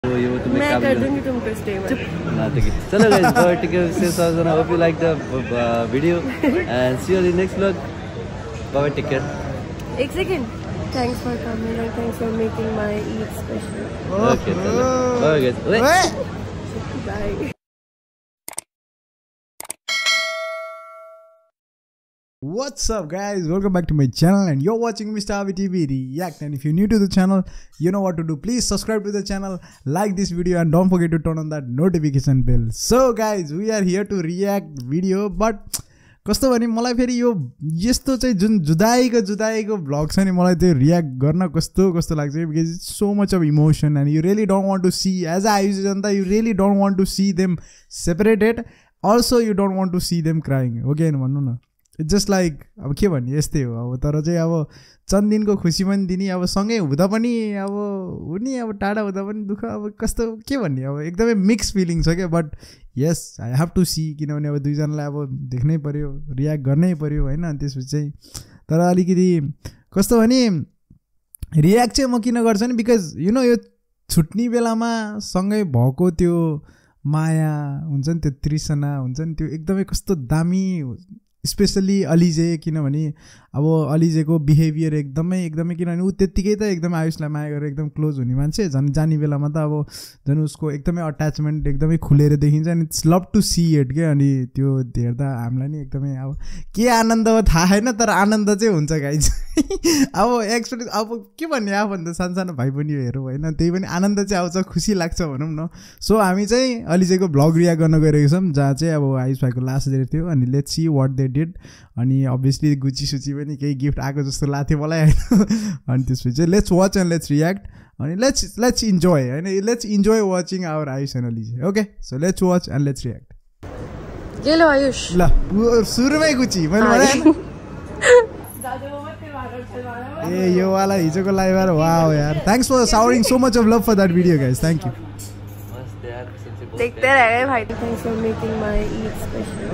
तो ये वो तुम्हें मैं कर दूंगी तुम पे स्टे में। ना ठीक है, चलो guys, bye, take care, stay safe, I hope you like the video and see you in next vlog. Bye, take care. एक second, thanks for coming and thanks for making my Eid special. Okay, चलो bye guys, bye. What's up guys, welcome back to my channel and you're watching Mr. Avi TV React. And if you're new to the channel, you know what to do. Please subscribe to the channel, like this video and don't forget to turn on that notification bell. So guys, we are here to react video, but कस्तो भने मलाई फेरि यो यस्तो चाहिँ जुन जुदाईको vlog छ नि, मलाई त्यो रियाक्ट गर्न कस्तो लाग्छ, because it's so much of emotion and you really don't want to see as a Ayush जनता, you really don't want to see them separated, also you don't want to see them crying. हो कि होइन भन्नु न, it's just like अब के भन्ने यस्तै हो। अब तर चाहिँ अब चन्दिनको खुसी पनि दिने, अब सँगै हुँदा पनि अब हुने, अब टाढा हुँदा पनि दुःख, अब कस्तो के भन्ने, अब एकदमै मिक्स फिलिङ छ क्या। But yes, I have to see, किनभने अब दुईजनालाई अब देख्नै पऱ्यो, रियाक्ट गर्नै पऱ्यो होइन। त्यसपछि चाहिँ तर अलिकति कस्तो भने रियाक्ट चाहिँ म किन गर्छु नि, बिकज यु नो यो छुट्ने बेलामा सँगै भएको त्यो माया हुन्छ नि, त्यो तृष्णा हुन्छ नि, त्यो एकदमै कस्तो दामी, स्पेसली अलिजे, किनभने अब अलिजेको बिहेभियर एकदमै किनभने ऊ त्यत्तिकै त एकदमै आयुषलाई माया गरेर एकदम क्लोज हुने मान्छे, झन् जाने बेलामा त अब झन् उसको एकदमै अट्याचमेन्ट एकदमै खुलेर देखिन्छ अनि it's love to see it क्या। अनि त्यो हेर्दा हामीलाई नि एकदमै अब के आनन्द हो थाहा छैन, तर आनन्द चाहिँ हुन्छ गाइज। अब एक्चुअली अब के भन्ने, आफूभन्दा सानो भाइ पनि हेरौँ होइन, त्यही पनि आनन्द चाहिँ आउँछ, खुसी लाग्छ भनौँ न। सो हामी चाहिँ अलिजेको भ्लग रियाक्ट गर्न गइरहेको छौँ, जहाँ चाहिँ अब आयुष भाइको लास्ट डे थियो। अनि let's see what they did. अनि अभियसली गुची सुची पनि केही गिफ्ट आएको जस्तो लाग्थ्यो मलाई होइन। अनि त्यसपछि चाहिँ let's watch and let's react अनि लेट्स इन्जोय होइन, let's enjoy watching our Ayush and Alizeh. Okay, so let's watch and let's react. ये लो आयुष, ल सुरुमै गुची मैले भने ए यो वाला हिजोको लाइभ आएर वाओ यार, thanks for showering so much of love for that video guys, thank you. देखते रहे भाई, thanks for making my Eid special.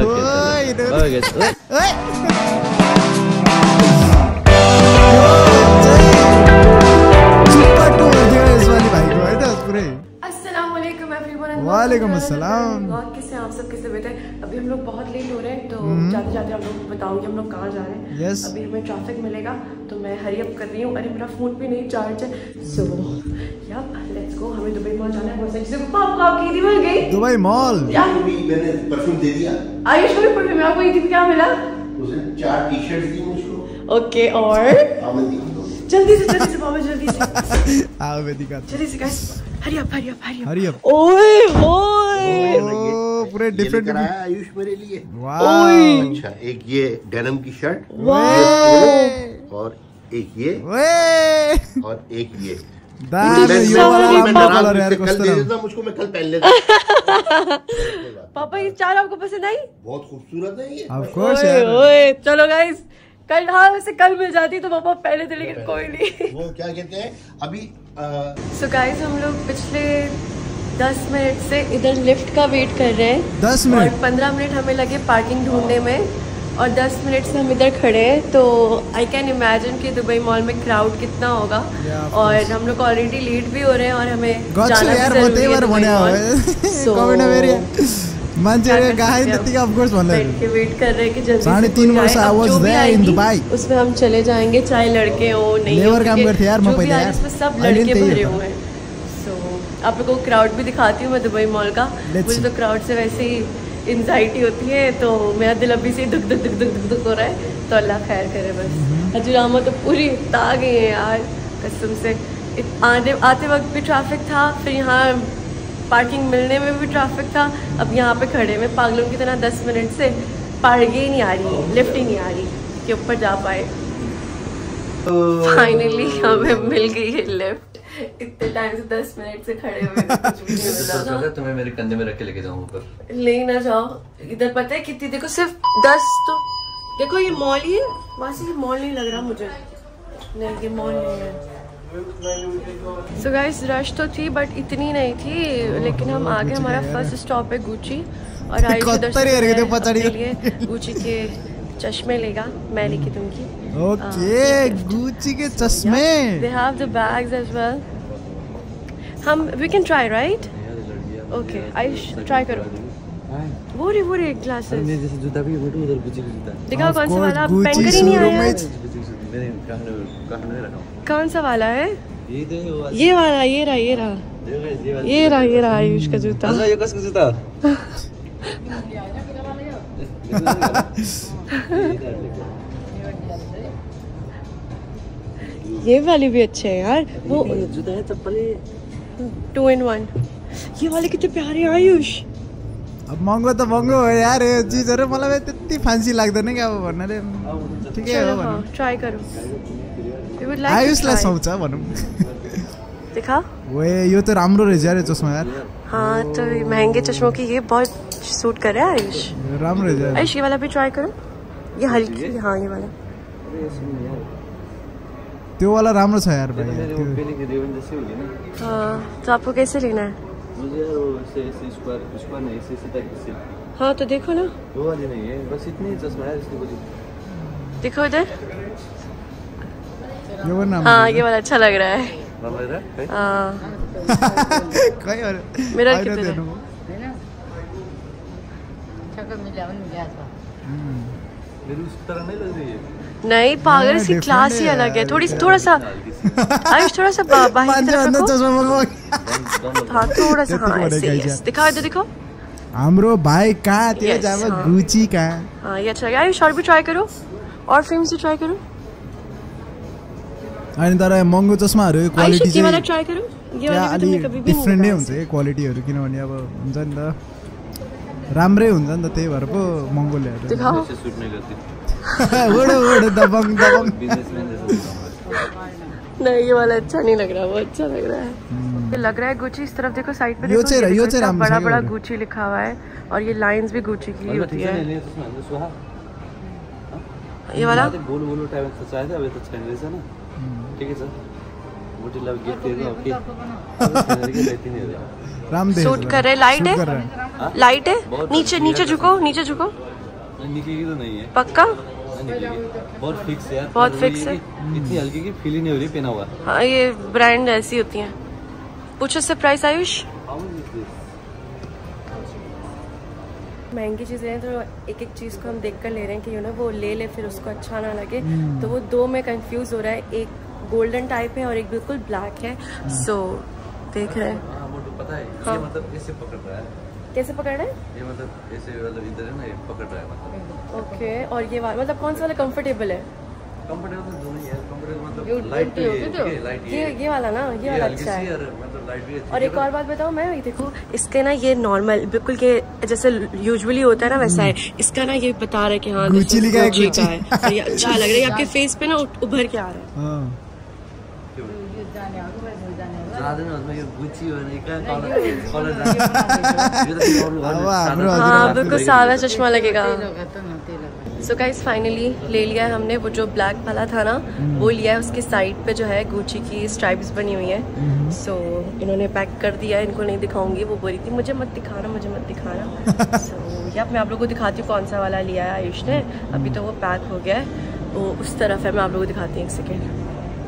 अस्सलामुअलैकुम एवरीवन। वालेकुम अस्सलाम। कैसे आप सब, कैसे बैठे? अभी हम लोग बहुत लेट हो रहे हैं, तो जाते जाते हम लोग बताऊंगी हम लोग कहाँ जा रहे हैं। yes. अभी हमें ट्रैफिक मिलेगा तो मैं हरी अप कर रही हूँ। अरे मेरा फोन भी नहीं चार्ज है। सो यार लेट्स गो, हमें दुबई मॉल जाना है। बहुत सारी आपकी ईदी मिल गई? दुबई मॉल मैंने परफ्यूम दे दिया। आयुष को भी परफ्यूम, आपको ईदी में क्या मिला? उसने 4 टी-शर्ट दी मुझको। ओके, और जल्दी से बाबा जल्दी से आओ मैं दिखाता जल्दी से गाइस, हरी अप। ओए होए पूरे डिफरेंट कराया आयुष मेरे लिए। वाह, अच्छा, एक ये डेनिम की शर्ट और एक ये और एक ये मुझको, मैं कल पहन लेता। पापा ये 4 आपको पसंद आई? बहुत खूबसूरत है ये। ऑफ कोर्स यार। चलो गाइस, कल हाँ वैसे कल मिल जाती तो पापा पहले थे, लेकिन कोई नहीं। वो क्या कहते हैं अभी। सो गाइस, हम लोग पिछले 10 मिनट से इधर लिफ्ट का वेट कर रहे हैं। 10 मिनट और 15 मिनट हमें लगे पार्किंग ढूंढने में, और 10 मिनट से हम इधर खड़े हैं। तो आई कैन इमेजिन कि दुबई मॉल में क्राउड कितना होगा। और हम लोग ऑलरेडी लेट भी हो रहे हैं और हमें जाना भी जरूरी है दुबई मॉल। मान्छेले गाई त्यतिकै अफ कोर्स भन्दै बैठ के वेट कर रहे हैं कि जल्दी से 3.5 वर्ष I was there in Dubai. उसमें हम चले जाएंगे, चाहे लड़के हो नहीं लेबर काम करते यार, मैं पहले यार इसमें सब लड़के भरे हुए हैं। सो आप लोगों को क्राउड भी दिखाती हूँ मैं दुबई मॉल का। मुझे तो क्राउड से वैसे ही एंजाइटी होती है, तो मेरा दिल अभी से दुख हो रहा है। तो अल्लाह खैर करे बस। हजूरामा तो पूरी आ गई है यार कसम से। आते वक्त भी ट्रैफिक था, फिर यहाँ पार्किंग मिलने में भी ट्रैफिक था। अब यहाँ पे खड़े में पागलों की तरह 10 मिनट से पार्किंग ही नहीं आ रही, लिफ्ट ही नहीं आ रही कि ऊपर जा पाए। फाइनली हमें मिल गई है लिफ्ट। इतने टाइम से 10 मिनट से खड़े हुए कुछ भी नहीं मिला। तुम्हें मेरे कंधे में रख के लेके जाऊँ ऊपर। ले ना जाओ, इधर पता है कितनी, देखो सिर्फ 10 तो देखो ये मॉल ही है, वहाँ से ये मॉल नहीं लग रहा मुझे। नहीं ये मॉल नहीं है। सो गाइस, रश तो थी बट इतनी नहीं थी, लेकिन हम आगे, हमारा फर्स्ट स्टॉप है गुची। और आयुष इधर से लिए गुची के चश्मे लेगा, मैं लेके दूंगी। ओके, गुची के चश्मे। They have the bags as well. हम we can try right. Okay Ayush try करो। वो रे ग्लासेस मेरे जैसे जूता भी है, उधर गुची का जूता दिखाओ कौन सा वाला। आप पहन कर ही नहीं आए हैं। कौन सा वाला है? ये वाला। ये रहा आयुष का जूता। ये कसको जूता ये वाली भी अच्छे है यार। वो जूता है चप्पल 2 in 1। ये वाले कितने प्यारे हैं आयुष। अब महँगो त महँगो हो यार यो चिजहरु, मलाई त्यति फ्यान्सी लाग्दैन क्या अब भन्नाले ठिकै हो चलो भनौँ। हाँ ट्राई करो। We would like to आयुषलाई try। सुहाउँछ भनौँ। दिखा। ओए यो त राम्रो रहेछ यार यो चस्मा यार। हाँ तो महंगे चश्मों की ये बहुत सूट कर रहा है आयुष। यो राम्रो रहेछ यार। आयुष ये वाला भी ट्राई करो। ये हल्की, हाँ ये वाला। त्यो वाला राम्रो छ यार भाइ। मेरे वो पहले के रेवन जैसे होगी ना। हाँ तो आपको कैसे लेना है? मुझे यार वो ऐसे स्क्वायर नहीं, ऐसे टाइप से। हाँ तो देखो ना, वो वाली नहीं है, बस इतनी ही चश्मा है इसकी पूरी। देखो इधर। यो पनि राम्रो। हाँ ये वाला अच्छा लग रहा है। राम्रो लग रहा है? हाँ खै अरे मेरा होइन कितना दिनु। मेरी उस तरह नहीं लग रही है। नहीं पागल, नहीं, इसकी different क्लास ही है अलग है। यार, थोड़ा सा आयुष, थोड़ा सा बाहर की तरफ मान्छे रखो। चस्मा मगाऊ। हाँ थोड़ा सा, त्यति हाँ बढे ऐसे गाइज yes। दिखाओ इधर दिखाओ। हाम्रो भाइ कहाँ त्यो Yes, जाब हाँ। गुची कहाँ। हाँ ये अच्छा लगा। आयुष और भी ट्राई करो, और फ्रेम से ट्राई करो। अनि तर महँगो चस्माहरू आयुष क्वालिटी ये वाला चाहिँ ट्राई करो। ये त्यहाँ वाला भी तुमने अलि कभी भी नहीं डिफ्रेन्टै लगाया हुन्छ ऐसे। है क्वालिटीहरू, किनभने अब हुन्छ नि त राम्रै हुन्छ नि त, त्यही भएर पो महँगो ल्याएर। दिखाओ। ऐसे सूट नहीं करती। ओडो दबङ दबङ। बिजनेसमैन जैसा दिखाऊंगा। नहीं ये वाला अच्छा नहीं लग रहा, वो अच्छा लग रहा है। ये लग रहा है गुची। इस तरफ देखो, साइड पे यो देखो, चाहिँ ये यो देखो, चाहिँ इतना राम्रो छ बड़ा यो बड़ा वाला। गुची लिखा हुआ है, और ये लाइंस भी गुची की मतलब होती ठीक है। है, नहीं चश्मा है सुहा। ये वाला गोलू गोलू टाइप से चाहिए था, अभी तो छैन रहेछ न। ठीक है सर, मोटी लव गिफ्ट दिएको ओके। लेती नहीं है। राम देख सूट कर रहे, लाइट सूट कर है, रहा है। लाइट है। नीचे नीचे झुको, नीचे झुको। निकलेगी तो नहीं है, पक्का? नहीं निकलेगी। बहुत फिक्स है यार, बहुत मतलब फिक्स ये है। कि इतनी हल्की की फील ही नहीं हो रही पहना हुआ। हाँ ये ब्रांड ऐसी होती हैं। पूछो इससे प्राइस आयुष। महंगी चीज़ें हैं तो एक एक चीज़ को हम देख कर ले रहे हैं कि वो ले फिर उसको अच्छा ना लगे। तो वो दो में कंफ्यूज हो रहा है, एक गोल्डन टाइप है और एक बिल्कुल ब्लैक है। सो देख रहे हैं। हाँ मोटू पता है, हाँ। ये मतलब ऐसे पकड़ रहा है, कैसे पकड़ रहे हैं? ये मतलब ऐसे मतलब इधर है ना, ये पकड़ रहा है मतलब। ओके, और ये वाला मतलब कौन सा वाला कंफर्टेबल है? कंफर्टेबल तो दोनों ही है, कंफर्टेबल मतलब लाइट भी है, ठीक है, लाइट ये वाला ना, ये वाला हल्की अच्छा सी है। और मतलब लाइट भी अच्छी और है, एक और बात बताओ मैं, ये देखो इसके ना ये नॉर्मल बिल्कुल के जैसे यूजुअली होता है ना वैसा है। इसका ना ये बता रहा है कि हाँ गुची लिखा है, गुची गुची। का है, और ये अच्छा लग रहा है, ये आपके फेस पे ना उभर के आ रहा है। हाँ। ज्यादा नहीं उसमें, ये गुची हो नहीं क्या कलर हाँ बिल्कुल सादा चश्मा लगेगा। सो गाइस फाइनली ले लिया है हमने, वो जो ब्लैक वाला था ना वो लिया है। उसके साइड पे जो है गुची की स्ट्राइप्स बनी हुई है। सो इन्होंने पैक कर दिया है, इनको नहीं दिखाऊंगी। वो बोली थी मुझे मत दिखाना, मुझे मत दिखाना। सो या मैं आप लोगों को दिखाती हूँ कौन सा वाला लिया है आयुष ने। अभी तो वो पैक हो गया है, वो उस तरफ है। मैं आप लोगों को दिखाती हूँ, एक सेकेंड।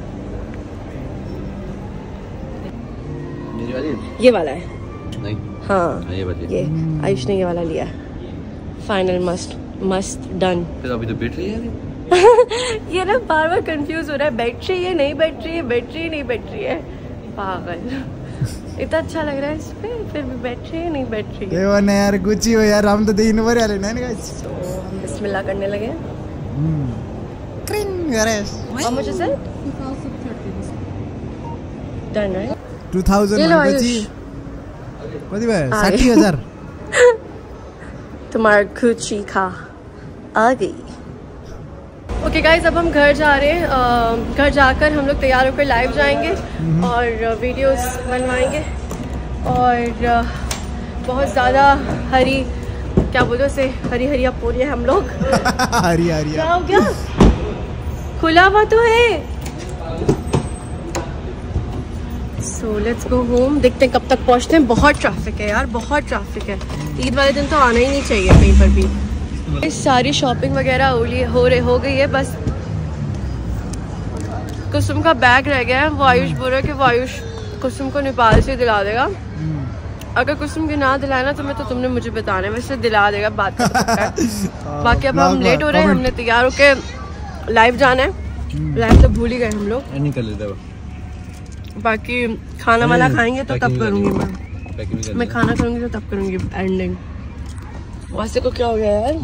मेरी वाली ये वाला है, नहीं, हाँ ये वाली ये आयुष ने ये वाला लिया है। फाइनल मस्त डन। फिर अभी तो बैटरी है ये ना बार बार कंफ्यूज हो रहा है, बैटरी है नहीं बैटरी है, बैटरी नहीं बैटरी है, पागल। इतना अच्छा लग रहा है इस पे, फिर भी बैटरी है नहीं बैटरी है। त्यही भने यार गुची हो यार, हम त देखिनु परिहाल्यो नि गाइस। तो हम बिस्मिल्लाह करने लगे। क्रिङ गरे। How much is it? Done, right? 2000 ये लो भनेपछि आयुष। कति भयो? आ गए। 60,000। तुम्हारा गुची खा आ गई। ओके गाइज, अब हम घर जा रहे हैं। घर जाकर हम लोग तैयार होकर लाइव जाएंगे और वीडियोस बनवाएंगे। और बहुत ज़्यादा हरी, क्या बोलते हैं उसे, हरी हरी अपूरी है हम लोग। हरी हरी। क्या हो गया? खुला हुआ तो है। So let's go home. देखते हैं कब तक पहुंचते हैं। बहुत ट्रैफिक है यार, बहुत ट्रैफिक है। ईद वाले दिन तो आना ही नहीं चाहिए कहीं पर भी। सारी शॉपिंग वगैरह हो गई है, बस कुसुम का बैग रह गया है। वो आयुष बोल रहा है कि वो आयुष कुसुम को नेपाल से दिला देगा। अगर कुसुम की ना दिलाना तो मैं तो तुमने मुझे बताना है, वैसे दिला देगा बात का। बाकी अब हम लेट हो रहे हैं, हमने तैयार होके लाइव जाना है। लाइव तो भूल ही गए हम लोग। नहीं कर लेते बाकी खाना वाला खाएंगे तो तब करूंगी मैं खाना करूंगी तो तब करूंगी एंडिंग। वैसे को क्या हो गया यार।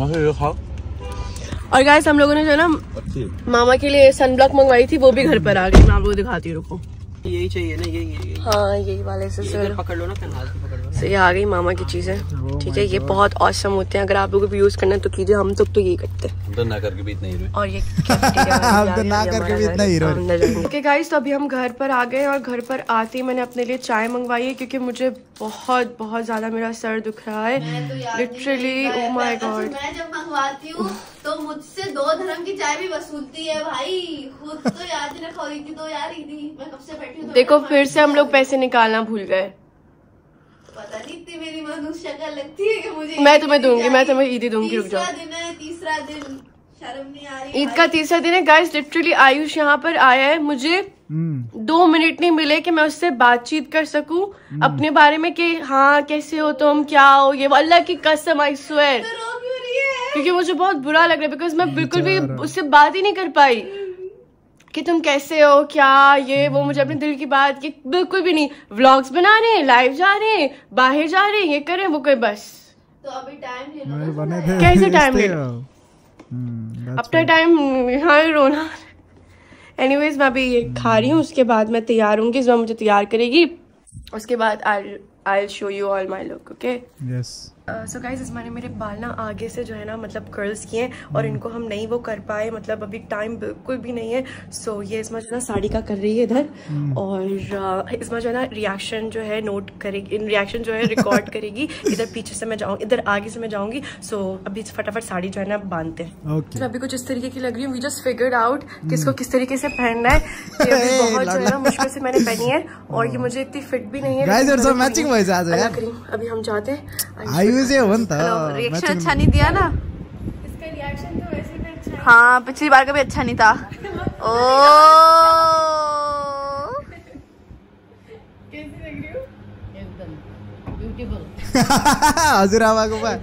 और गाइस हम लोगों ने जो है ना मामा के लिए सनब्लॉक मंगवाई थी, वो भी घर पर आ गई। मैं आपको दिखाती हूँ, रुको। यही चाहिए ना, यही हाँ यही वाले से पकड़ लो ना, से ये आ गई मामा की चीजें। ठीक है, ये बहुत औसम होते हैं। अगर आप लोगों को भी यूज करना है तो कीजिए, हम तो यही करते हैं। हम तो ना करके भी इतना हीरो। और ये हम तो ना करके भी इतना हीरो। ओके गाइस, तो अभी हम घर पर आ गए और घर पर आते ही मैंने अपने लिए चाय मंगवाई है, क्योंकि मुझे बहुत बहुत ज्यादा मेरा सर दुख रहा है लिटरली। ओ माय गॉड, मैं जब मंगवाती हूँ तो मुझसे 2 धर्म की चाय भी वसूलती है भाई। खुद तो याद ही रखा हुई थी, तो यार थी मैं कब से बैठी हूँ। देखो फिर से हम लोग पैसे निकालना भूल गए। पता नहीं इतनी मेरी मनुष्य शक्ल लगती है कि मुझे। मैं तुम्हें दूंगी, मैं तुम्हें ईद ही दूंगी। रुक जाओ, दिन है, तीसरा दिन, शर्म नहीं आ रही। ईद का तीसरा दिन है गाइस। लिटरली आयुष यहाँ पर आया है, मुझे 2 मिनट नहीं मिले कि मैं उससे बातचीत कर सकूं अपने बारे में कि हाँ कैसे हो तुम, क्या हो ये। अल्लाह की कसम आई स्वेयर, क्योंकि मुझे बहुत बुरा लग रहा है बिकॉज मैं बिल्कुल भी उससे बात ही नहीं कर पाई कि तुम कैसे हो, क्या ये वो। मुझे अपने दिल की बात की बिल्कुल भी नहीं। व्लॉग्स बना रहे हैं, लाइव जा रहे हैं, बाहर जा रहे हैं, ये कर रहे हैं, वो कोई बस। तो अभी टाइम ले लो। कैसे टाइम ले लो? अपना टाइम यहाँ रोना। एनीवेज मैं अभी ये खा रही हूँ, उसके बाद मैं तैयार होंगी। जो मुझे तैयार करेगी उसके बाद I'll show you all my look, okay? Yes. So guys, इस मैंने मेरे बाल ना आगे से जो है ना मतलब कर्ल्स किए और इनको हम नहीं वो कर पाए, मतलब अभी टाइम बिल्कुल भी नहीं है। सो ये इसमें जो है ना साड़ी का कर रही है इधर, और इसमें जो है ना रिएक्शन जो है नोट करेगी, रिएक्शन जो है रिकॉर्ड करेगी। इधर पीछे से मैं जाऊँ, इधर आगे से मैं जाऊँगी। सो अभी फटाफट साड़ी जो है ना बांधते हैं। Okay. तो अभी कुछ इस तरीके की लग रही हूँ। वी जस्ट फिगर्ड आउट किसको किस तरीके से पहनना है। ये अभी बहुत जो है ना मुश्किल से मैंने पहनी है, और ये मुझे इतनी फिट भी नहीं है। मैचिंग अभी हम जाते हैं। रिएक्शन अच्छा नहीं दिया ना इसका रिएक्शन तो वैसे भी अच्छा है। हाँ, पिछली बार का भी अच्छा नहीं था। ओ कैसी लग रही हूँ? एकदम ब्यूटीफुल। हजुर आमाको बा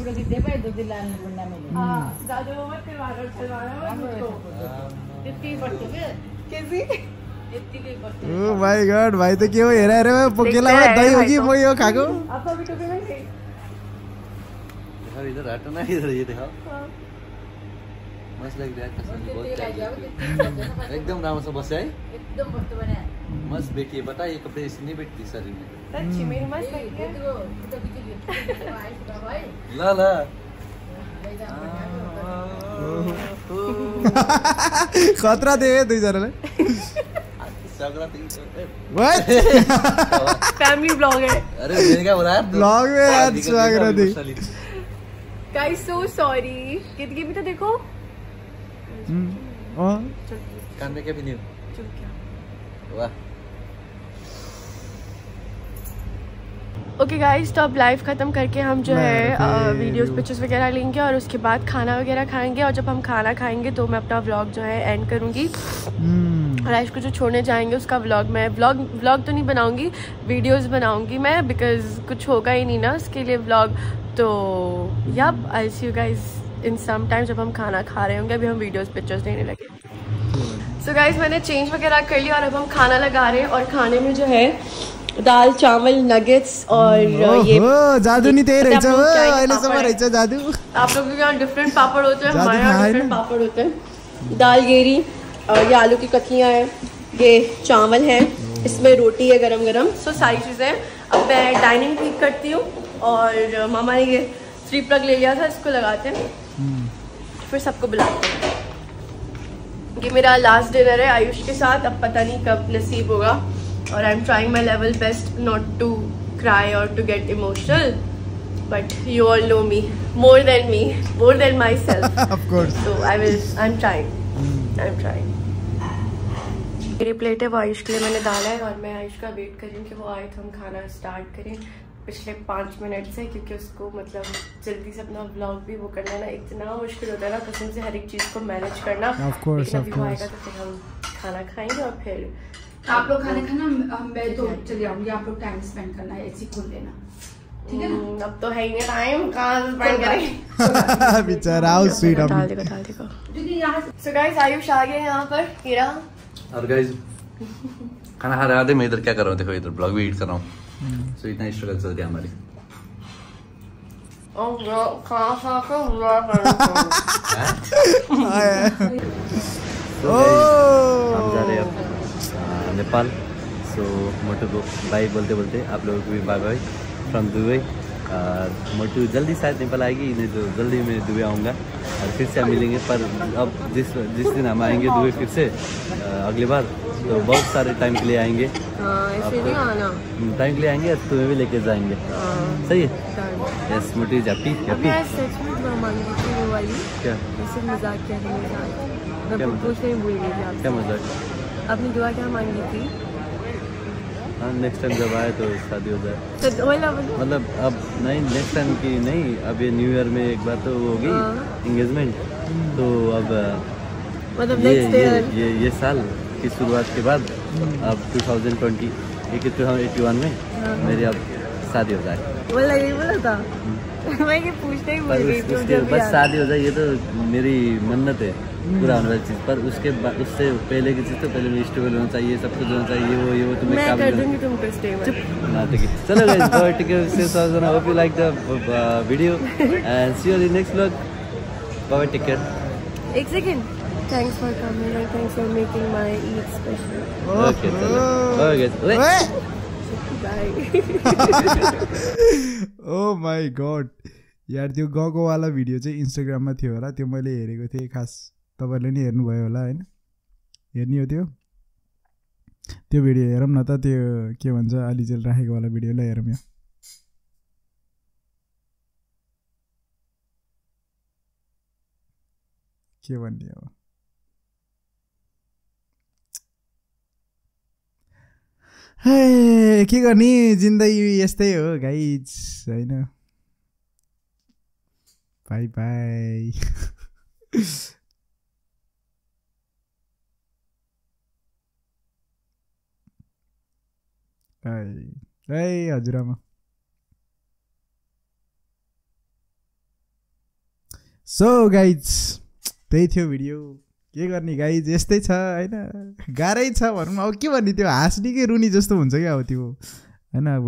ओ माय गॉड, भाई तो के हो हेरा रे पोकेला में दही होगी वो यो खाको। इधर हटो ना, इधर ये दिखाओ। मस्त लग रहा है कसम, बहुत एकदम राम्रो से बसे है, एकदम मस्त बनाया। मस्त बैठी बता, ये कपड़े इससे नहीं बैठती शरीर में। सच्ची मेरी मस्त लग रही है। ला ला खतरा दे दुई जनाले। फैमिली ब्लॉग है। अरे मेरे क्या हो रहा है ब्लॉग में यार स्वागत है। गाइस सो सॉरी, कितनी भी तो देखो। कान में क्या भी नहीं। वाह। ओके गाइस, तो अब लाइव खत्म करके हम जो है वीडियोस पिक्चर्स वगैरह लेंगे और उसके बाद खाना वगैरह खाएंगे। और जब हम खाना खाएंगे तो मैं अपना व्लॉग जो है एंड करूँगी। और आज को जो छोड़ने जाएंगे उसका व्लॉग मैं व्लॉग तो नहीं बनाऊंगी, वीडियोस बनाऊंगी मैं, बिकॉज कुछ होगा ही नहीं ना उसके लिए व्लॉग। तो yup, I see you guys in some time जब हम खाना खा रहे होंगे। अभी हम वीडियोस पिक्चर्स लेने लगे। सो गाइस, मैंने चेंज वगैरह कर लिया और अब हम खाना लगा रहे हैं। और खाने में जो है दाल चावल नगेट्स और ये जादू नहीं दे रहे जादू। आप लोगों के यहाँ डिफरेंट पापड़ होते हैं, हमारे यहाँ डिफरेंट पापड़ होते हैं। दाल गेरी और ये आलू की कतलियाँ हैं, ये चावल है, इसमें रोटी है गरम गरम। सो सारी चीज़ें। अब मैं डाइनिंग ठीक करती हूँ और मामा ने ये 3 प्लग ले लिया था, इसको लगाते हैं फिर सबको बुलाते हैं। ये मेरा लास्ट डिनर है आयुष के साथ, अब पता नहीं कब नसीब होगा। और I am trying my level best not to cry और to get emotional, but you all know me more than myself. Of course. So I am trying. मेरी प्लेट है, वो आयुष के लिए मैंने डाला है और मैं आयुष का वेट कर रही हूँ कि वो आए तो हम खाना स्टार्ट करें पिछले 5 मिनट से, क्योंकि उसको मतलब जल्दी से अपना व्लॉग भी वो करना ना इतना मुश्किल होता है ना, कसम से हर एक चीज़ को मैनेज करना। Of course, लेकिन अभी वो आएगा तो फिर हम खाना खाएंगे और फिर आप लोग खाना खाना, मैं तो चले आऊंगी, आप लोग टाइम स्पेंड करना है, ऐसे खोल देना, ठीक है ना? अब तो है ही नहीं टाइम, कहाँ स्पेंड करेंगे? बेचारा हाउ स्वीट। डाल देखो क्योंकि यहाँ से सो गाइस आयुष आ गए यहाँ पर, हीरा और गाइस खाना खा रहे थे, मैं इधर क्या कर रहा हूँ, देखो इधर ब्लॉग भी एडिट कर रहा हूँ। सो इतना स्ट्रगल चल रहा है हमारी। हम जा रहे हैं अब नेपाल। सो मोटू को बाय बोलते बोलते आप लोगों को भी bye bye from Dubai. Motu जल्दी शायद नेपाल आएगी, नहीं तो जल्दी मैं दुबई आऊँगा और फिर से हम मिलेंगे। पर अब जिस दिन हम आएंगे दुबई फिर से अगली बार, तो बहुत सारे टाइम के लिए आएंगे। ऐसे नहीं आना, टाइम के लिए आएंगे, तुम्हें भी लेके जाएंगे। सही है? Yes Motu is happy. मैं सच में दुआ मांगी थी वो वाली। क्या ऐसे मजाक किया था मेरे साथ, मैं पूछने ही भूल गई थी आपसे। क्या मजाक? आपने दुआ क्या मांगी थी? हाँ नेक्स्ट टाइम जब आए तो शादी हो जाए। तो मतलब अब नहीं, नेक्स्ट टाइम की नहीं, अब ये न्यू ईयर में एक बार तो हो गई एंगेजमेंट, तो अब मतलब नेक्स्ट ईयर ये साल की शुरुआत के बाद अब 2021 में मेरी अब शादी हो जाए। बोला यही बोला था मैं ये पूछते ही भूल गई थी। बस शादी हो जाए, ये तो मेरी मन्नत है पूरा होने वाली चीज़। पर उसके बाद, उससे पहले की चीज़ तो पहले मैं स्टेबल होना चाहिए, सब कुछ होना चाहिए, ये वो तुम्हें मैं कर दूंगी तुमको स्टेबल। ना ठीक है, चलो guys bye, take care, stay safe, I hope you like the video and see you in next vlog. Bye, take care. एक second, thanks for coming and thanks for making my Eid special. Okay चलो bye guys. Bye. Oh my god यार, त्यो गएको वाला video चाहिँ इन्स्टाग्राममा थियो होला, त्यो मैले हेरेको थिएँ। खास तपाईँले नि हेर्नुभयो होला होइन? हेर्ने हो त्यो भिडियो हेरौँ न त, त्यो के भन्छ अलिजेल राखेको वाला भिडियोलाई हेरौँ। यो के भन्ने हो? के गर्ने, जिन्दगी यस्तै हो गाइज होइन? Bye bye. हजुरआमा सो गाइज त्यही थियो भिडियो। के गर्ने गाइज, यस्तै छ होइन? गाह्रै छ भनौँ न। अब के भन्ने, त्यो हाँस्ने कि रुनी जस्तो हुन्छ क्या अब त्यो होइन? अब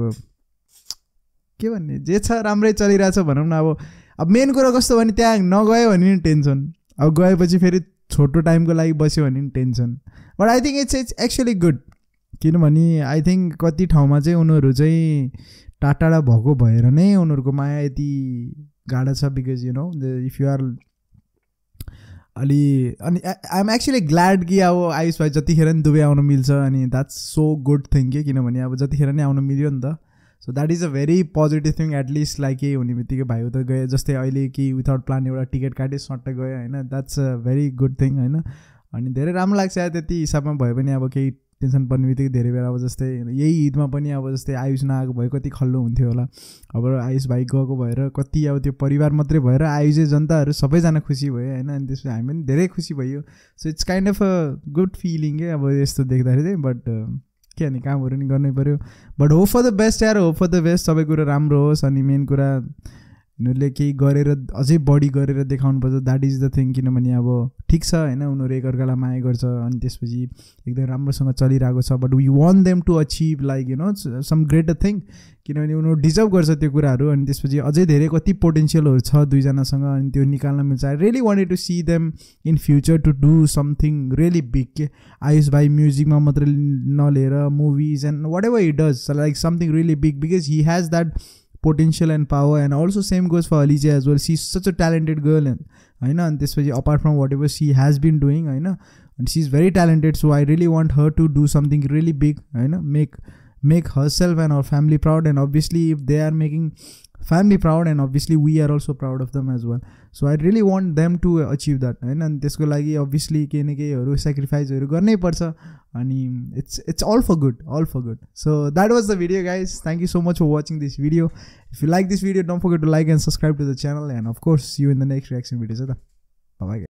के भन्ने, जे छ राम्रै चलिरहेछ भनौँ न। अब मेन कुरा कस्तो भने, त्यहाँ नगयो भने नि टेन्सन, अब गएपछि फेरि छोटो टाइमको लागि बस्यो भने नि tension. But I think it's actually good, किनभने आई थिङ्क कति ठाउँमा चाहिँ उनीहरू चाहिँ टाढा भएको भएर नै उनीहरूको माया यति गाढा छ। Because you know if you are अनि आई एम एक्चुअली ग्ल्याड कि अब आयुष भाइ जतिखेर नि दुबई आउनु मिल्छ, अनि द्याट्स सो गुड थिङ के, किनभने अब जतिखेर नै आउनु मिल्यो नि त। So that is a very positive thing. At least like केही हुने बित्तिकै भाइ उता गयो, जस्तै अहिले कि विदाउट प्लान एउटा टिकट काट्यो, सट्ट गयो होइन? That's a very good thing होइन? अनि धेरै राम्रो लाग्छ त्यति हिसाबमा भयो भने। अब केही टेन्सन पर्ने बित्तिकै धेरै बेर अब जस्तै यही ईदमा पनि अब जस्तै आयुष नआएको भए कति खल्लो हुन्थ्यो होला। अब आयुष भाइ गएको भएर कति अब त्यो परिवार मात्रै भएर आयुषे जनताहरू सबैजना खुसी भयो होइन? अनि त्यसपछि हामी पनि धेरै खुसी भयो। So it's kind of a good feeling के अब यस्तो देख्दाखेरि चाहिँ। बट के भने, कामहरू नि गर्नै पऱ्यो। But hope for the best यार, होप फर द बेस्ट, सबै कुरा राम्रो होस्। अनि मेन कुरा उनीहरूले केही गरेर अझै बढी गरेर देखाउनुपर्छ, द्याट इज द थिङ। किनभने अब ठिक छ होइन, उनीहरू एकअर्कालाई माया गर्छ अनि त्यसपछि एकदम राम्रोसँग चलिरहेको छ। But we want them to achieve like you know some greater thing, किनभने उनीहरू डिजर्भ गर्छ त्यो कुराहरू। अनि त्यसपछि अझै धेरै कति पोटेन्सियलहरू छ दुईजनासँग, अनि त्यो निकाल्न मिल्छ। I really wanted to see them in future to do something really big के। आयुष भाइ म्युजिकमा मात्रै नलिएर movies and whatever he does, like something really big, because he has that potential and power. And also same goes for Alija as well. She's such a talented girl and and त्यसपछि apart from whatever she has been doing and she's very talented. So I really want her to do something really big, make herself and our family proud. And obviously if they are making family proud, and obviously we are also proud of them as well. So I really want them to achieve that and त्यसको लागि obviously केही न केहीहरू sacrificeहरू गर्नै पर्छ. अनि it's all for good, all for good. So that was the video guys. Thank you so much for watching this video. If you like this video, don't forget to like and subscribe to the channel, and of course see you in the next reaction video. Bye bye guys.